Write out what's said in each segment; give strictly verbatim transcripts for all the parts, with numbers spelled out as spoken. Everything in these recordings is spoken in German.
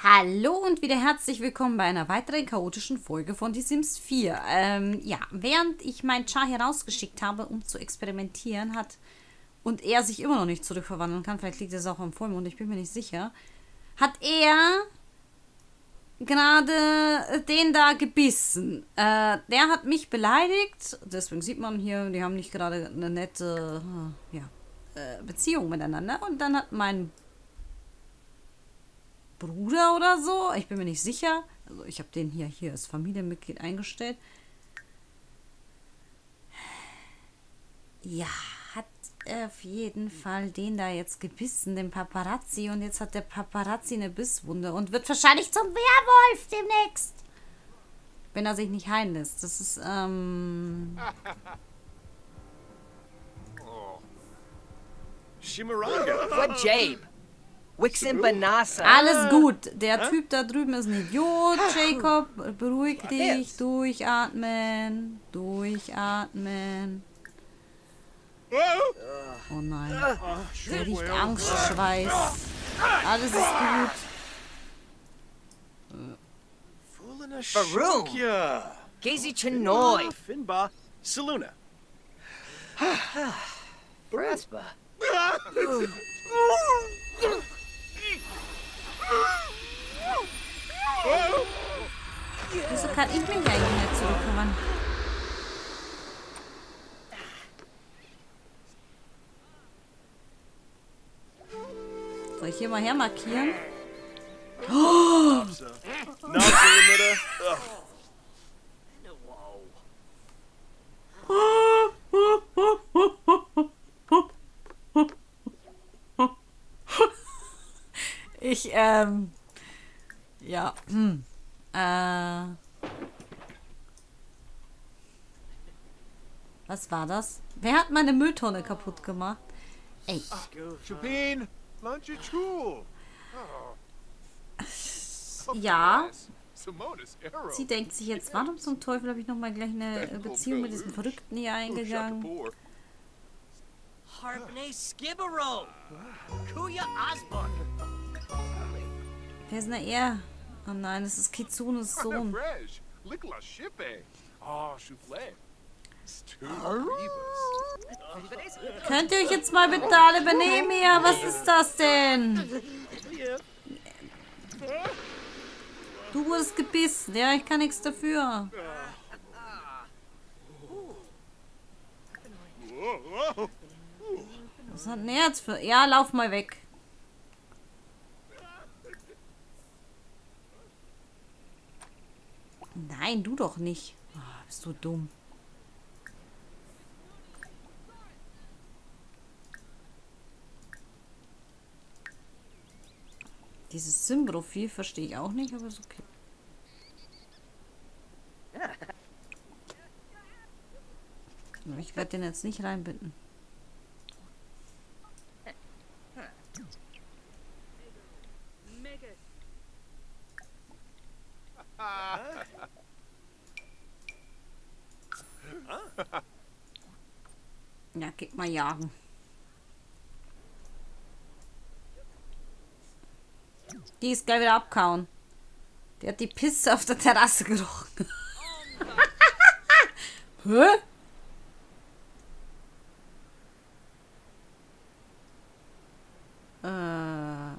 Hallo und wieder herzlich willkommen bei einer weiteren chaotischen Folge von Die Sims vier. Ähm, ja, während ich meinen Char hier rausgeschickt habe, um zu experimentieren, hat und er sich immer noch nicht zurückverwandeln kann, vielleicht liegt es auch am Vollmond, ich bin mir nicht sicher, hat er gerade den da gebissen. Äh, der hat mich beleidigt, deswegen sieht man hier, die haben nicht gerade eine nette äh, ja, äh, Beziehung miteinander. Und dann hat mein Bruder oder so, ich bin mir nicht sicher, also ich habe den hier, hier als Familienmitglied eingestellt. Ja, hat auf jeden Fall den da jetzt gebissen, den Paparazzi. Und jetzt hat der Paparazzi eine Bisswunde und wird wahrscheinlich zum Werwolf demnächst. Wenn er sich nicht heilen lässt. Das ist, ähm... What Jabe? Wixen Banasa. Alles gut. Der Typ da drüben ist ein Idiot. Jacob, beruhig dich. Durchatmen. Durchatmen. Oh nein. Der riecht Angstschweiß. Alles ist gut. Faroon. Gazy Chinoy. Finba. Saluna. Braspa. Wieso kann ich mich eigentlich nicht zurückkommen? Soll ich hier mal hermarkieren? Oh! Ich, ähm... Ja, hm. Äh... Was war das? Wer hat meine Mülltonne kaputt gemacht? Ey. Chupin, Lunchachul. Ja. Sie denkt sich jetzt, warum zum Teufel habe ich nochmal gleich eine Beziehung mit diesem Verrückten hier eingegangen? Harbne Skibero. Kuya Osborne. Wer ist denn er? Oh nein, das ist Kitsunes Sohn. Könnt ihr euch jetzt mal bitte alle benehmen hier? Was ist das denn? Du wurdest gebissen. Ja, ich kann nichts dafür. Was hat denn er jetzt für... Ja, lauf mal weg. Nein, du doch nicht. Oh, bist du dumm. Dieses Sim-Profil verstehe ich auch nicht, aber ist okay. Ich werde den jetzt nicht reinbinden. Ja, geht mal jagen. Die ist gleich wieder abkauen. Der hat die Pisse auf der Terrasse gerochen. Hä? Äh.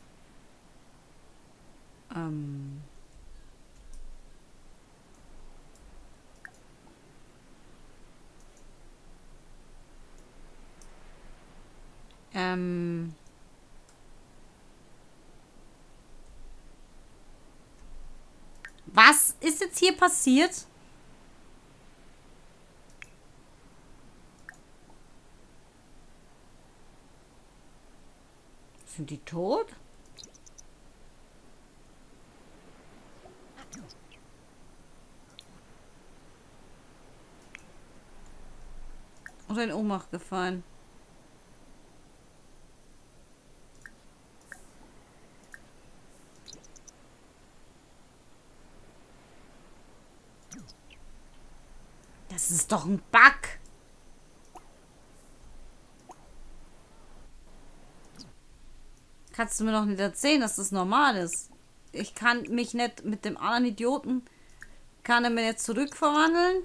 Ähm. Ähm. Was ist jetzt hier passiert? Sind die tot? Oder in Ohnmacht gefallen? Das ist doch ein Bug. Kannst du mir doch nicht erzählen, dass das normal ist? ich kann mich nicht mit dem anderen Idioten, kann er mir jetzt zurückverwandeln?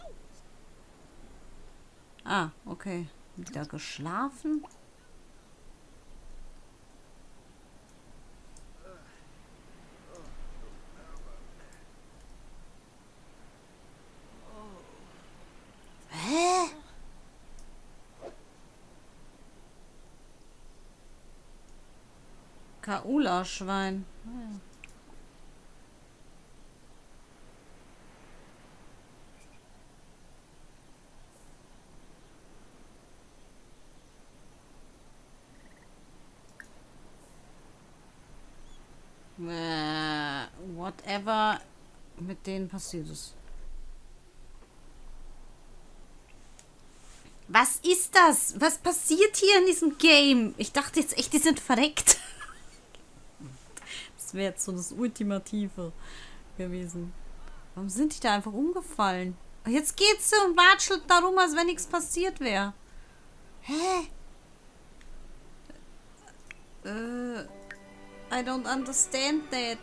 Ah, okay. Wieder geschlafen? Hä? Kaula-Schwein. Ah. Äh, whatever mit denen passiert ist. Was ist das? Was passiert hier in diesem Game? Ich dachte jetzt echt, die sind verreckt. Das wäre jetzt so das Ultimative gewesen. Warum sind die da einfach umgefallen? Jetzt geht sie und watschelt darum, als wenn nichts passiert wäre. Hä? Äh, I don't understand that.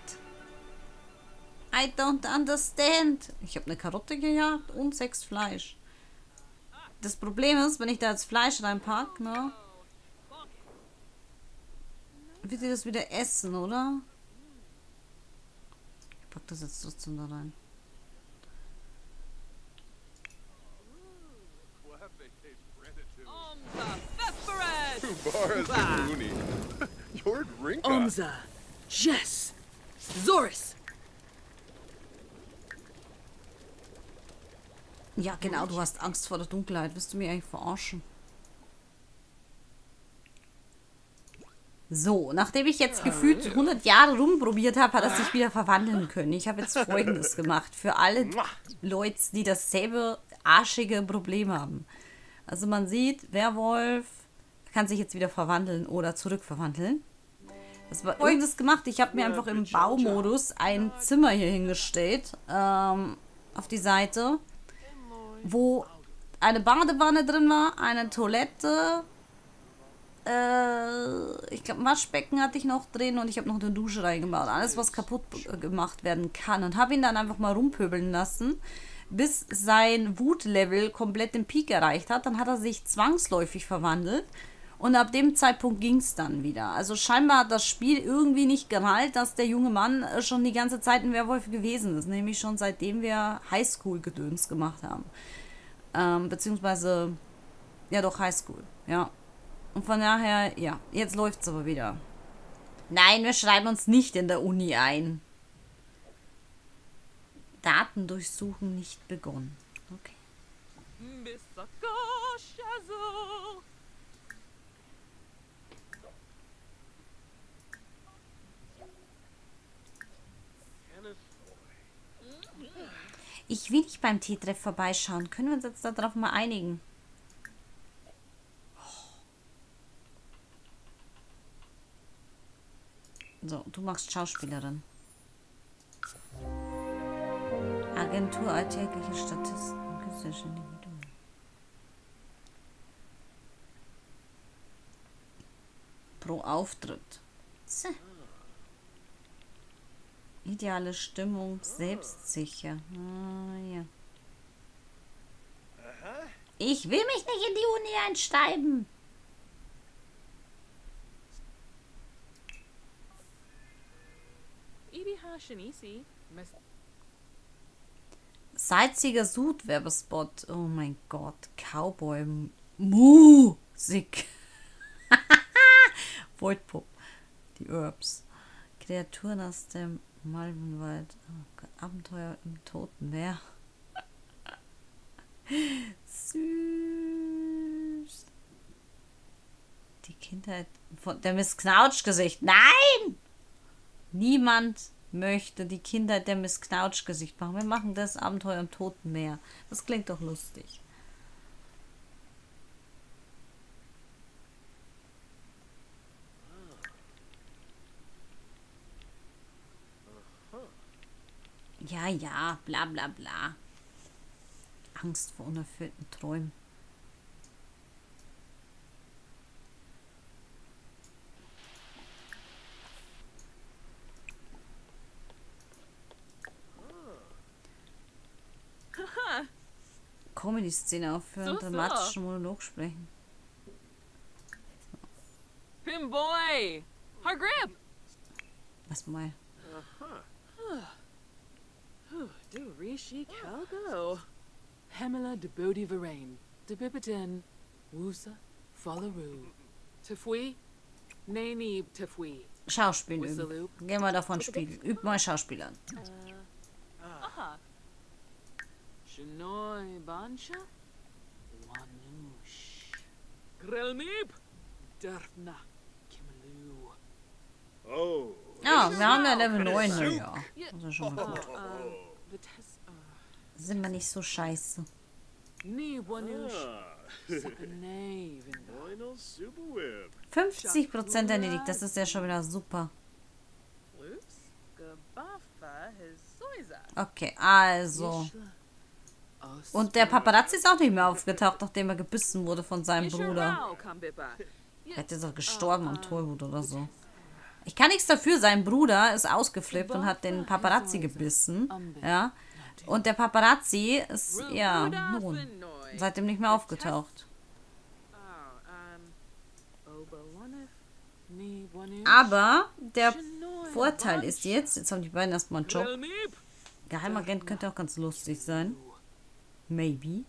I don't understand. Ich habe eine Karotte gejagt und sechs Fleisch. Das Problem ist, wenn ich da jetzt Fleisch reinpacke, ne? Wird ihr das wieder essen, oder? Ich pack das jetzt trotzdem da rein. Omza, Jess, Zoris. Ja, genau, du hast Angst vor der Dunkelheit. Willst du mich eigentlich verarschen? So, nachdem ich jetzt gefühlt hundert Jahre rumprobiert habe, hat er sich wieder verwandeln können. Ich habe jetzt Folgendes gemacht. Für alle Leute, die dasselbe arschige Problem haben. Also man sieht, Werwolf kann sich jetzt wieder verwandeln oder zurückverwandeln. Das war Folgendes gemacht. Ich habe mir einfach im Baumodus ein Zimmer hier hingestellt. Ähm, auf die Seite. Wo eine Badewanne drin war, eine Toilette, äh, ich glaube ein Waschbecken hatte ich noch drin und ich habe noch eine Dusche reingebaut. Alles, was kaputt gemacht werden kann. Und habe ihn dann einfach mal rumpöbeln lassen, bis sein Wutlevel komplett den Peak erreicht hat. Dann hat er sich zwangsläufig verwandelt und ab dem Zeitpunkt ging es dann wieder. Also scheinbar hat das Spiel irgendwie nicht gereilt, dass der junge Mann schon die ganze Zeit ein Werwolf gewesen ist. Nämlich schon seitdem wir Highschool-Gedöns gemacht haben. Ähm, beziehungsweise, ja doch, Highschool, ja. Und von daher, ja, jetzt läuft es aber wieder. Nein, wir schreiben uns nicht in der Uni ein. Datendurchsuchen nicht begonnen. Okay. Ich will nicht beim Teetreff vorbeischauen. Können wir uns jetzt darauf mal einigen? So, du machst Schauspielerin. Agentur alltägliche Statisten. Künstlerische Individuen. Pro Auftritt. Zäh. Ideale Stimmung, selbstsicher. Ah, ja. Ich will mich nicht in die Uni einschreiben. Salziger Sud-Werbespot. Oh mein Gott. Cowboy Musik. Voidpup. Die Herbs. Kreaturen aus dem Malvenwald. Oh Gott. Abenteuer im Toten Meer. Süß. Die Kindheit von der Miss Knautschgesicht. Nein! Niemand möchte die Kindheit der Miss Knautschgesicht machen. Wir machen das Abenteuer im Toten Meer. Das klingt doch lustig. Ja, ja, bla bla bla. Angst vor unerfüllten Träumen. Comedy-Szene aufführen, So, so. dramatischen Monolog sprechen. Pimboy! Her grip! Was mal. Du rishi calgo. Hemela de Bodhi Varain. De Bibitin. Wusa. Fallaru. Tafui. Nani Tafui. Schauspiel üben. Whistle-loop. Gehen wir davon spielen. Üb mal Schauspielern. Aha. Shanoi Bansha. Wanush. Grelmeep. Darfna. Kimalu. Oh. Ja, wir haben ja Level neun. Ja. Also schon mal Uh, gut. um, Vites. Uh, Sind wir nicht so scheiße. Ni Wanush. Ah. Sapanay Vinda. Final super whip. fünfzig Prozent erledigt. Das ist ja schon wieder super. Loops. Gabafa his Soiza. Okay, also. Und der Paparazzi ist auch nicht mehr aufgetaucht, nachdem er gebissen wurde von seinem Bruder. Er ist jetzt auch gestorben am Tollwut oder so. Ich kann nichts dafür, sein Bruder ist ausgeflippt und hat den Paparazzi gebissen. Ja. Und der Paparazzi ist, ja, nun, seitdem nicht mehr aufgetaucht. Aber der Vorteil ist jetzt, jetzt haben die beiden erstmal einen Job. Geheimagent könnte auch ganz lustig sein. Maybe.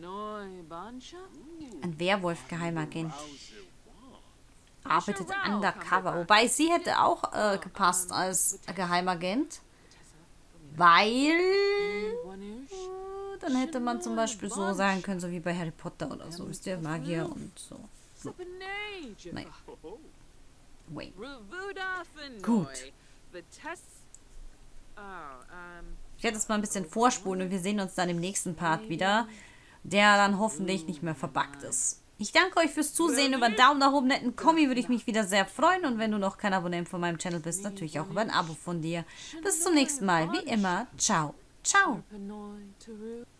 Ein Werwolf-Geheimagent. Arbeitet undercover. Wobei sie hätte auch äh, gepasst als Geheimagent. Weil äh, dann hätte man zum Beispiel so sagen können, so wie bei Harry Potter oder so. Ist der Magier und so. so. Nein. Wait. Gut. Ich werde jetzt mal ein bisschen vorspulen und wir sehen uns dann im nächsten Part wieder, der dann hoffentlich nicht mehr verbuggt ist. Ich danke euch fürs Zusehen. Über einen Daumen nach oben, netten Kommi würde ich mich wieder sehr freuen. Und wenn du noch kein Abonnent von meinem Channel bist, natürlich auch über ein Abo von dir. Bis zum nächsten Mal. Wie immer. Ciao. Ciao.